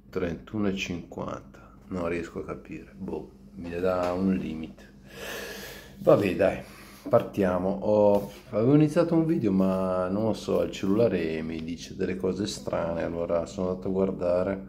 31,50, non riesco a capire, boh, mi dà un limite. Vabbè, dai, partiamo. Avevo iniziato un video, ma non lo so, il cellulare mi dice delle cose strane, allora sono andato a guardare.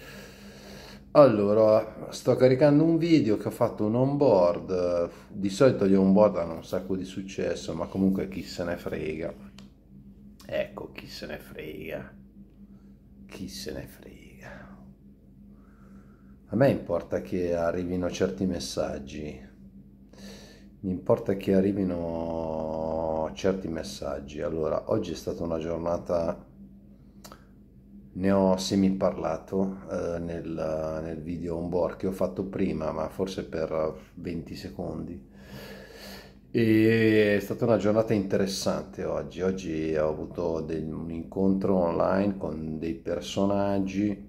Allora, sto caricando un video che ho fatto un onboard. Di solito gli onboard hanno un sacco di successo, ma comunque chi se ne frega. Ecco, chi se ne frega. Chi se ne frega. A me importa che arrivino certi messaggi. Mi importa che arrivino certi messaggi. Allora, oggi è stata una giornata, ne ho semi parlato nel video onboard che ho fatto prima, ma forse per 20 secondi. E è stata una giornata interessante oggi. Oggi ho avuto un incontro online con dei personaggi,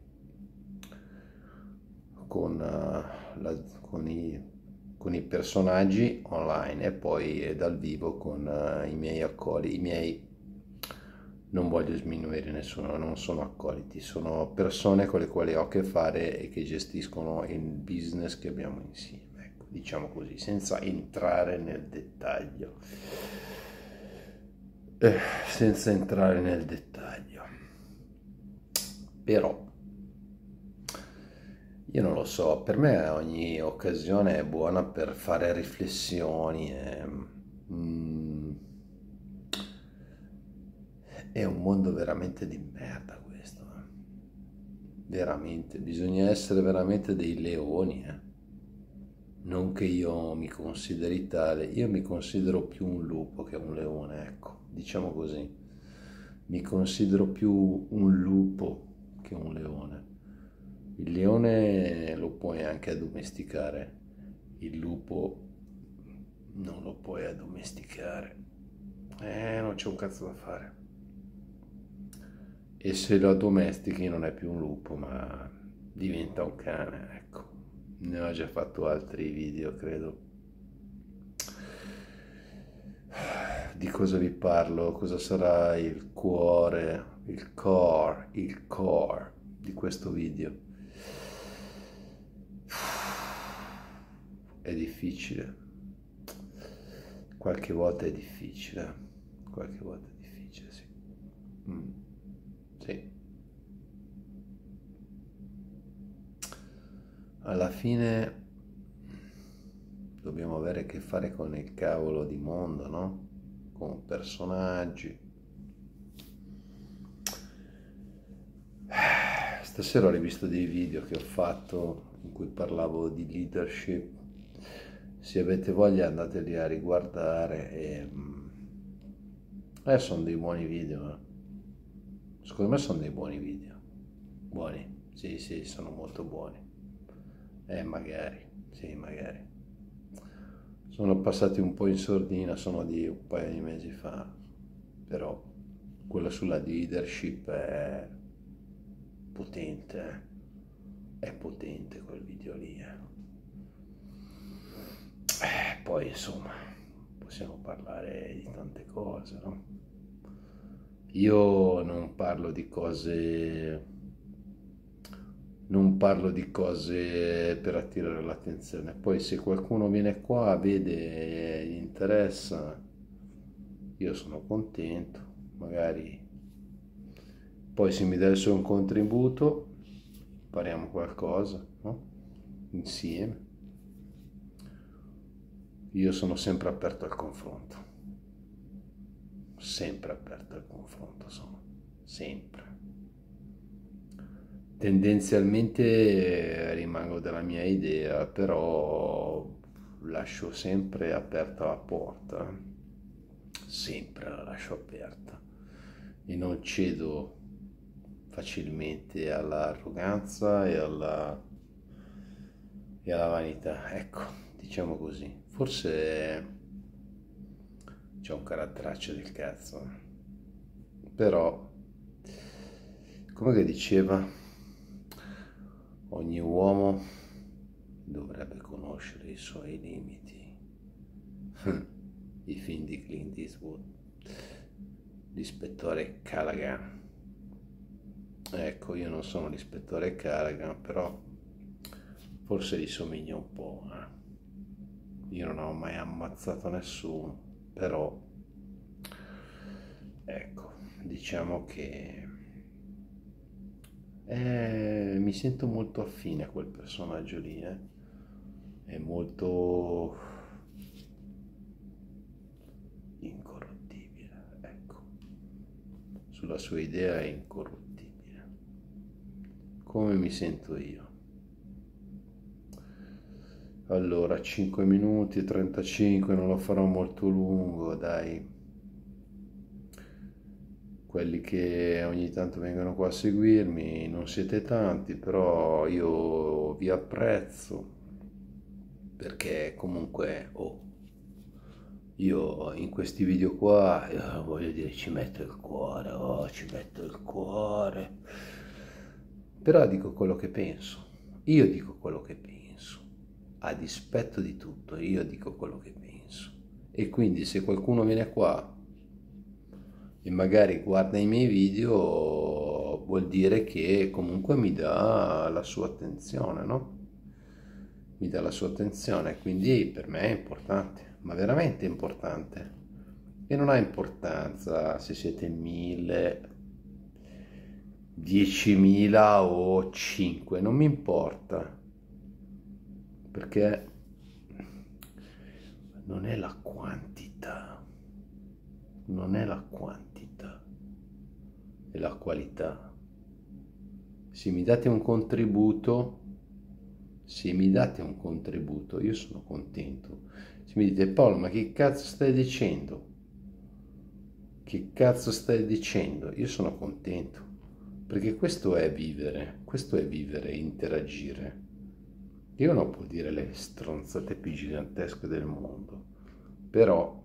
con, con i personaggi online e poi dal vivo con i miei accoliti, i miei, non voglio sminuire nessuno, non sono accoliti, sono persone con le quali ho a che fare e che gestiscono il business che abbiamo insieme, ecco, diciamo così, senza entrare nel dettaglio. Senza entrare nel dettaglio. Però io non lo so, per me ogni occasione è buona per fare riflessioni. Mm, è un mondo veramente di merda questo. Veramente, bisogna essere veramente dei leoni. Non che io mi consideri tale, io mi considero più un lupo che un leone, ecco, diciamo così. Mi considero più un lupo che un leone. Il leone lo puoi anche addomesticare, il lupo non lo puoi addomesticare. Non c'è un cazzo da fare. E se lo addomestichi non è più un lupo, ma diventa un cane, ecco. Ne ho già fatto altri video, credo. Di cosa vi parlo? Cosa sarà il cuore, il core di questo video? È difficile, qualche volta è difficile, qualche volta è difficile, sì. Mm, sì. Alla fine dobbiamo avere a che fare con il cavolo di mondo, no? Con personaggi. Stasera ho rivisto dei video che ho fatto in cui parlavo di leadership. Se avete voglia andateli a riguardare sono dei buoni video. Secondo me sono dei buoni video. Buoni, sì, sì, sono molto buoni. Magari, sì, magari. Sono passati un po' in sordina, sono di un paio di mesi fa, però quella sulla leadership è potente, è potente quel video lì. Poi insomma, possiamo parlare di tante cose, no? Io non parlo di cose per attirare l'attenzione. Poi se qualcuno viene qua, vede, gli interessa, io sono contento, magari poi se mi dà il suo contributo, impariamo qualcosa, no? Insieme. Io sono sempre aperto al confronto, sempre aperto al confronto sono, sempre. Tendenzialmente rimango della mia idea, però lascio sempre aperta la porta, sempre la lascio aperta e non cedo facilmente all'arroganza e alla vanità, ecco, diciamo così. Forse c'è un caratteraccio del cazzo, però, come che diceva, ogni uomo dovrebbe conoscere i suoi limiti. I film di Clint Eastwood, l'ispettore Callaghan. ecco, io non sono l'ispettore Callaghan, però forse gli somiglia un po', Io non ho mai ammazzato nessuno, però ecco, diciamo che mi sento molto affine a quel personaggio lì, È molto incorruttibile, ecco, sulla sua idea è incorruttibile, come mi sento io. Allora, 5 minuti e 35, non lo farò molto lungo, dai. Quelli che ogni tanto vengono qua a seguirmi, non siete tanti, però io vi apprezzo, perché comunque, io in questi video qua, voglio dire, ci metto il cuore, ci metto il cuore. Però dico quello che penso, io dico quello che penso, a dispetto di tutto, io dico quello che penso. E quindi se qualcuno viene qua e magari guarda i miei video, vuol dire che comunque mi dà la sua attenzione, no? Mi dà la sua attenzione, quindi per me è importante, ma veramente importante. E non ha importanza se siete 1000, 10.000 o 5, non mi importa, perché non è la quantità, non è la quantità, è la qualità. Se mi date un contributo, io sono contento. Se mi dite Paolo, ma che cazzo stai dicendo? Che cazzo stai dicendo? Io sono contento, perché questo è vivere, interagire. Io non può dire le stronzate più gigantesche del mondo, però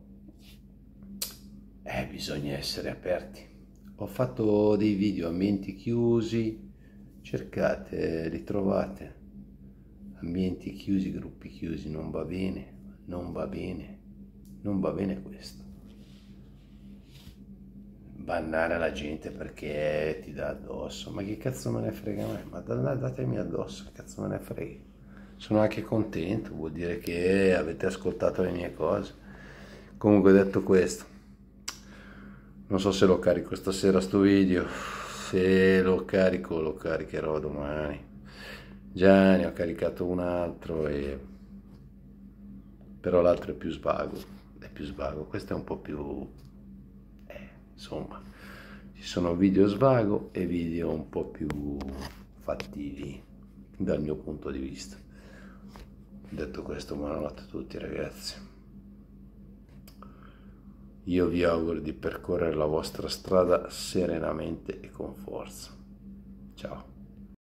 bisogna essere aperti. Ho fatto dei video ambienti chiusi, cercate, li trovate. Ambienti chiusi, gruppi chiusi, non va bene, non va bene, non va bene questo. Bannare la gente perché ti dà addosso, ma che cazzo me ne frega a me? Ma datemi addosso, che cazzo me ne frega? Sono anche contento, vuol dire che avete ascoltato le mie cose. Comunque, detto questo, non so se lo carico stasera sto video, se lo carico lo caricherò domani. Già ne ho caricato un altro, però l'altro è più svago, questo è un po' più, insomma, ci sono video svago e video un po' più fattivi dal mio punto di vista. Detto questo, buonanotte a tutti ragazzi. Io vi auguro di percorrere la vostra strada serenamente e con forza. Ciao.